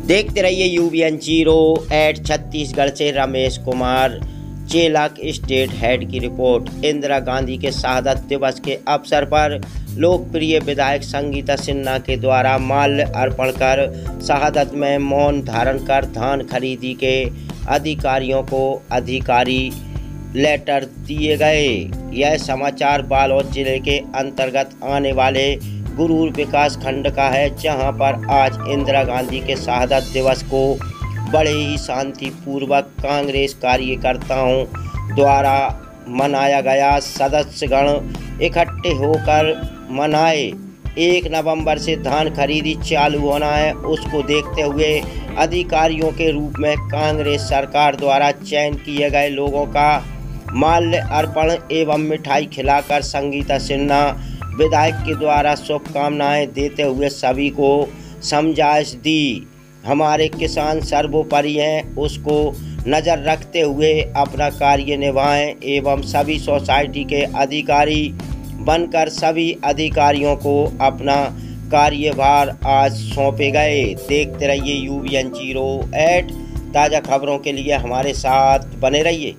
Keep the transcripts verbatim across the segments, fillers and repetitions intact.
देखते रहिए UBN zero eight Chhattisgarh से रमेश कुमार चेलाक स्टेट हेड की रिपोर्ट। इंदिरा गांधी के शहादत दिवस के अवसर पर लोकप्रिय विधायक संगीता सिन्हा के द्वारा माल्य अर्पण कर शहादत में मौन धारण कर धान खरीदी के अधिकारियों को अधिकारी लेटर दिए गए। यह समाचार बालोद जिले के अंतर्गत आने वाले गुरूर विकास खंड का है, जहां पर आज इंदिरा गांधी के शहादत दिवस को बड़े ही शांतिपूर्वक कांग्रेस कार्यकर्ताओं द्वारा मनाया गया। सदस्यगण इकट्ठे होकर मनाए। एक नवंबर से धान खरीदी चालू होना है, उसको देखते हुए अधिकारियों के रूप में कांग्रेस सरकार द्वारा चयन किए गए लोगों का माल्य अर्पण एवं मिठाई खिलाकर संगीता सिन्हा विधायक के द्वारा शुभकामनाएं देते हुए सभी को समझाइश दी। हमारे किसान सर्वोपरि हैं, उसको नज़र रखते हुए अपना कार्य निभाएं एवं सभी सोसाइटी के अधिकारी बनकर सभी अधिकारियों को अपना कार्यभार आज सौंपे गए। देखते रहिए यूबीएन जीरो एट। ताज़ा खबरों के लिए हमारे साथ बने रहिए।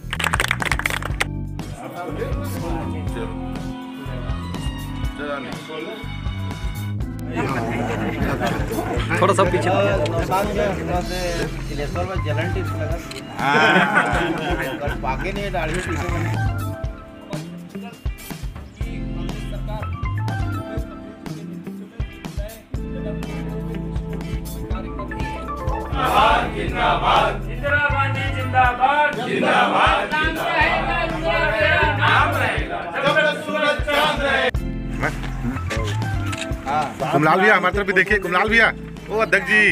थोड़ा सा पीछे पाके नहीं डाली जिंदाबाद इंदिरा गांधी जिंदाबाद जिंदाबाद नाम रहेगा जब तक सूरज चांद रहे। कुमलाल भैया हमारी तरफ भी देखिए। कुमलाल भैया, ओ अध्यक्ष जी,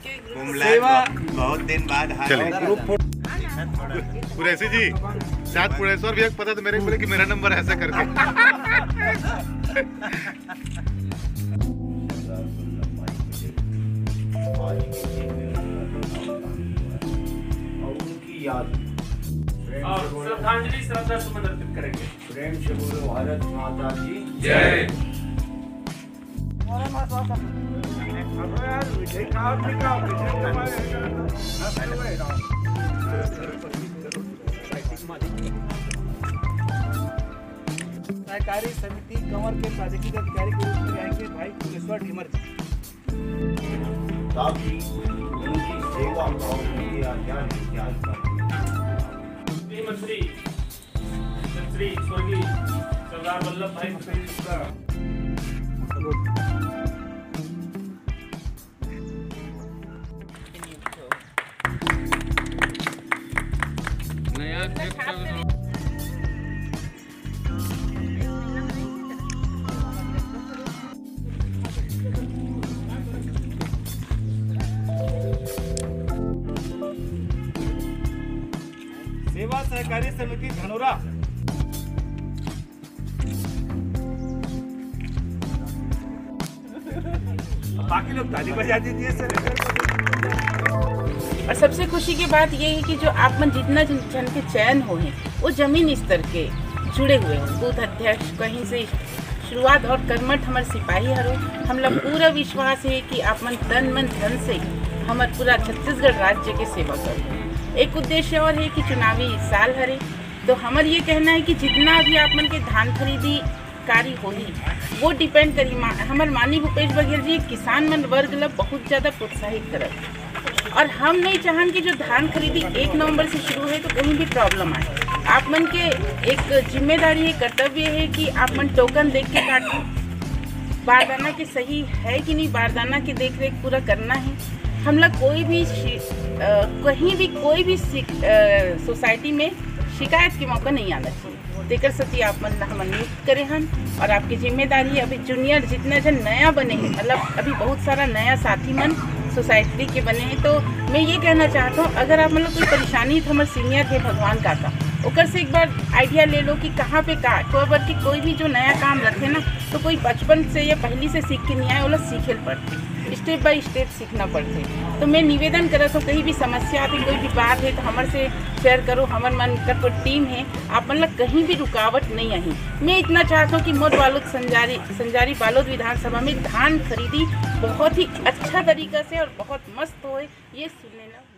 बहुत दिन बाद चले कुरैशी जी, शायद कुरैश्वर भैया पता तो मेरे को बोले कि मेरा नंबर ऐसा करके उनकी याद और श्रद्धांजलि श्रद्धा सुमन अर्पित करेंगे। प्रेम से बोलो भारत माता की जय। सहकारी समिति कंवर के प्राधिकृत अधिकारी के रूप में रहेंगे भाई कुलेश्वर ढीमर जी। ताकि उनकी सेवा भाव उनके आचार विचार का मंत्री श्री स्वर्गीय सरदार वल्लभ भाई पटेल का सेवा सहकारी समिति धनोरा बाकी लोग ताली बजा दीजिए सर। और सबसे खुशी की बात ये है कि जो आप मन जितना जन के चयन हो हैं वो जमीन स्तर के जुड़े हुए हैं। बूथ अध्यक्ष कहीं से शुरुआत और कर्मठ हमारे सिपाही हरो। हम लोग पूरा विश्वास है कि आप मन तन मन धन से हमारे पूरा छत्तीसगढ़ राज्य के सेवा करो। एक उद्देश्य और है कि चुनावी साल हरे, तो हमारे ये कहना है कि जितना भी आप मन के धान खरीदी कार्य होगी वो डिपेंड करी मा, हमारे माननीय भूपेश बघेल जी किसान मन वर्ग ला बहुत ज़्यादा प्रोत्साहित करत। और हम नहीं चाहन कि जो धान खरीदी एक नवंबर से शुरू है तो कहीं भी प्रॉब्लम आए। आप मन के एक जिम्मेदारी है, कर्तव्य है कि आप मन टोकन देख के काटो। बारदाना के सही है कि नहीं, बारदाना की देख रेख पूरा करना है। हम लोग कोई भी आ, कहीं भी कोई भी सोसाइटी में शिकायत के मौका नहीं आना चाहिए। देकर सती आप मन हम नियुक्त करे हन और आपकी जिम्मेदारी है। अभी जूनियर जितना जन नया बने हैं, मतलब अभी बहुत सारा नया साथी मन सोसाइटी के बने हैं, तो मैं ये कहना चाहता हूँ अगर आप मतलब कोई परेशानी तो हमारे सीनियर थे भगवान काका, ओकर से एक बार आइडिया ले लो कि कहाँ पे का कोई बार की कोई भी जो नया काम रखे ना तो कोई बचपन से या पहली से सीख के नहीं आए वो लोग सीखे पड़ते। स्टेप बाय स्टेप सीखना पड़ते। तो मैं निवेदन करत हूँ कहीं भी समस्या आती, कोई भी बात है तो हमारे से शेयर करो। हमार मन कर कोई टीम है, आप मतलब कहीं भी रुकावट नहीं आई। मैं इतना चाहता हूँ कि मोर बालोद संजारी संजारी बालोद विधानसभा में धान खरीदी बहुत ही अच्छा तरीका से और बहुत मस्त हो, ये सुनने ना